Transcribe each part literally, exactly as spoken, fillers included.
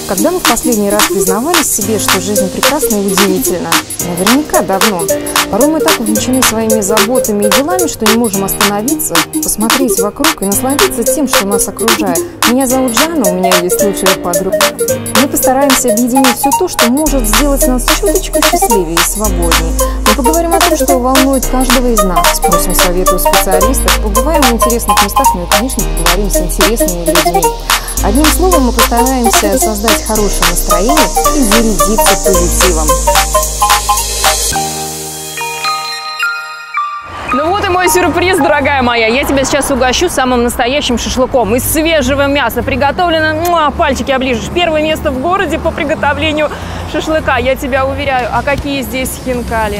Когда мы в последний раз признавались себе, что жизнь прекрасна и удивительна? Наверняка давно. Порой мы так увлечены своими заботами и делами, что не можем остановиться, посмотреть вокруг и насладиться тем, что нас окружает. Меня зовут Жанна, у меня есть лучшая подруга. Мы постараемся объединить все то, что может сделать нас чуточку счастливее и свободнее. Мы поговорим о том, что волнует каждого из нас, спросим советы у специалистов, побываем в интересных местах, ну и, конечно, поговорим с интересными людьми. Одним словом, мы постараемся создать хорошее настроение и зарядиться позитивом. Ну вот и мой сюрприз, дорогая моя. Я тебя сейчас угощу самым настоящим шашлыком из свежего мяса. Приготовлено, муа, пальчики оближешь. Первое место в городе по приготовлению шашлыка, я тебя уверяю. А какие здесь хинкали?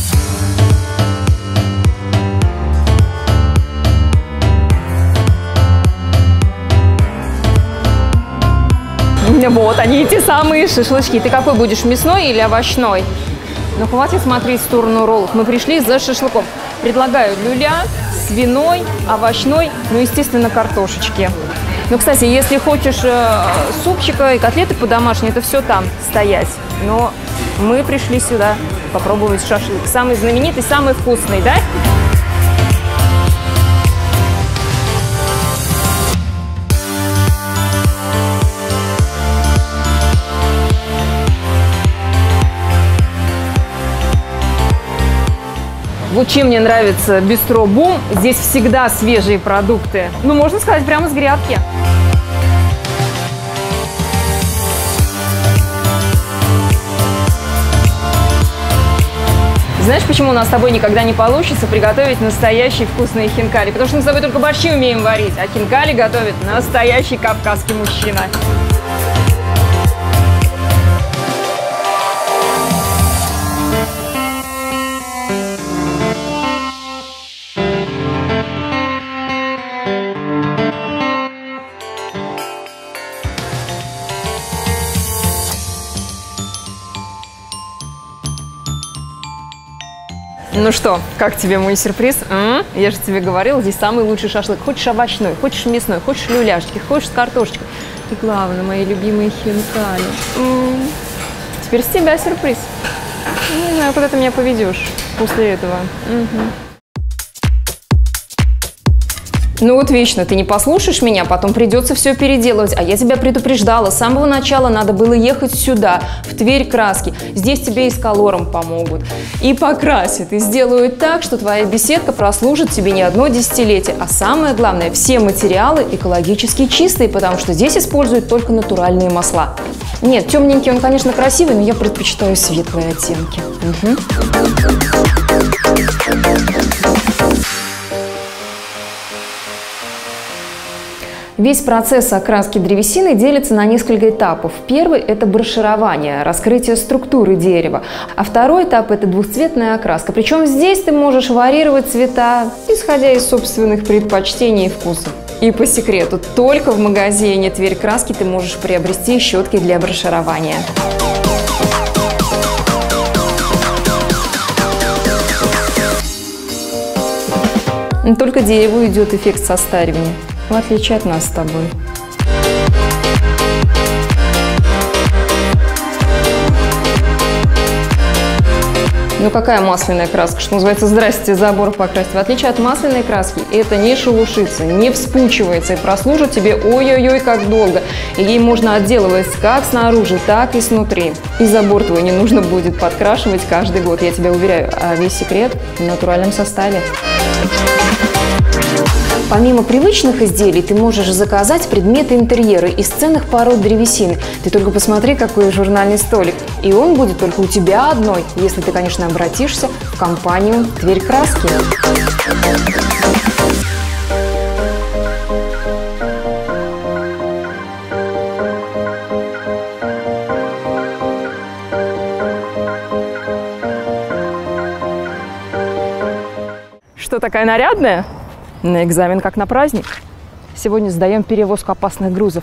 Вот они, те самые шашлычки. Ты какой будешь, мясной или овощной? Ну, хватит смотреть в сторону роллов. Мы пришли за шашлыком. Предлагаю люля, свиной, овощной, ну, естественно, картошечки. Ну, кстати, если хочешь э, супчика и котлеты по-домашнему, это все там стоять. Но мы пришли сюда попробовать шашлык. Самый знаменитый, самый вкусный, да? Вот чем мне нравится Бистро Бум, здесь всегда свежие продукты. Ну, можно сказать, прямо с грядки. Знаешь, почему у нас с тобой никогда не получится приготовить настоящие вкусные хинкали? Потому что мы с тобой только борщи умеем варить, а хинкали готовит настоящий кавказский мужчина. Ну что, как тебе мой сюрприз? М-м? Я же тебе говорила, здесь самый лучший шашлык. Хочешь овощной, хочешь мясной, хочешь люляшки, хочешь с картошечкой. И главное, мои любимые хинкали. М-м. Теперь с тебя сюрприз. Не знаю, куда ты меня поведешь после этого. Угу. Ну вот вечно, ты не послушаешь меня, потом придется все переделывать. А я тебя предупреждала, с самого начала надо было ехать сюда, в Тверь Краски. Здесь тебе и с колором помогут, и покрасят, и сделают так, что твоя беседка прослужит тебе не одно десятилетие. А самое главное, все материалы экологически чистые, потому что здесь используют только натуральные масла. Нет, темненький он, конечно, красивый, но я предпочитаю светлые оттенки. Угу. Весь процесс окраски древесины делится на несколько этапов. Первый – это броширование, раскрытие структуры дерева. А второй этап – это двухцветная окраска. Причем здесь ты можешь варьировать цвета, исходя из собственных предпочтений и вкусов. И по секрету, только в магазине Тверь Краски ты можешь приобрести щетки для броширования. Но только дереву идет эффект состаривания. В отличие от нас с тобой. Ну какая масляная краска? Что называется, здрасте, забор покрасить. В отличие от масляной краски, это не шелушится, не вспучивается и прослужит тебе ой-ой-ой как долго. И ей можно отделывать как снаружи, так и снутри. И забор твой не нужно будет подкрашивать каждый год, я тебя уверяю. А весь секрет в натуральном составе. Помимо привычных изделий, ты можешь заказать предметы интерьера из ценных пород древесины. Ты только посмотри, какой журнальный столик. И он будет только у тебя одной, если ты, конечно, обратишься в компанию Тверь Краски. Что, такая нарядная? На экзамен как на праздник. Сегодня сдаем перевозку опасных грузов.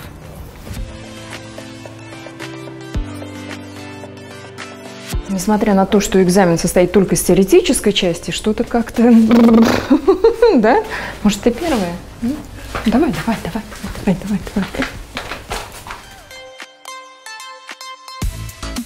Несмотря на то, что экзамен состоит только из теоретической части, что-то как-то... Да? Может, ты первая? Давай, давай, давай, давай, давай, давай.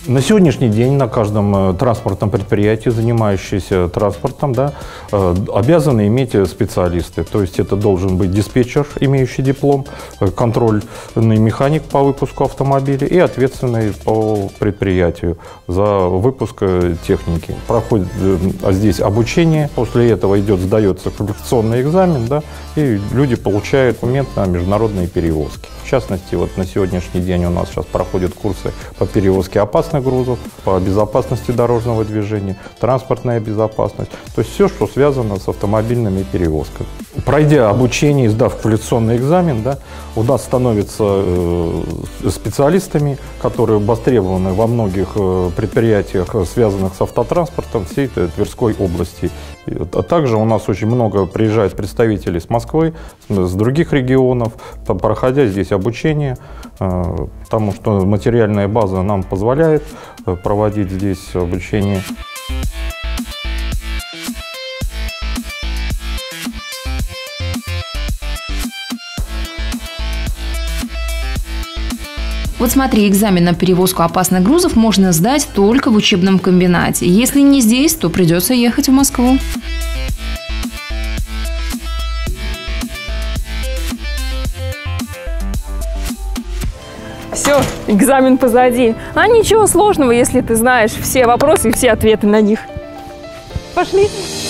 На сегодняшний день на каждом транспортном предприятии, занимающемся транспортом, да, обязаны иметь специалисты. То есть это должен быть диспетчер, имеющий диплом, контрольный механик по выпуску автомобиля и ответственный по предприятию за выпуск техники. Проходит здесь обучение, после этого идет, сдается квалификационный экзамен, да, и люди получают документ на международные перевозки. В частности, вот на сегодняшний день у нас сейчас проходят курсы по перевозке опасных грузов, по безопасности дорожного движения, транспортная безопасность, то есть все, что связано с автомобильными перевозками. Пройдя обучение и сдав квалификационный экзамен, да, у нас становятся э, специалистами, которые востребованы во многих э, предприятиях, связанных с автотранспортом всей Тверской области. А также у нас очень много приезжает представителей с Москвы, с других регионов, проходя здесь обучение, потому что материальная база нам позволяет проводить здесь обучение. Вот смотри, экзамен на перевозку опасных грузов можно сдать только в учебном комбинате. Если не здесь, то придется ехать в Москву. Все, экзамен позади. А ничего сложного, если ты знаешь все вопросы и все ответы на них. Пошли.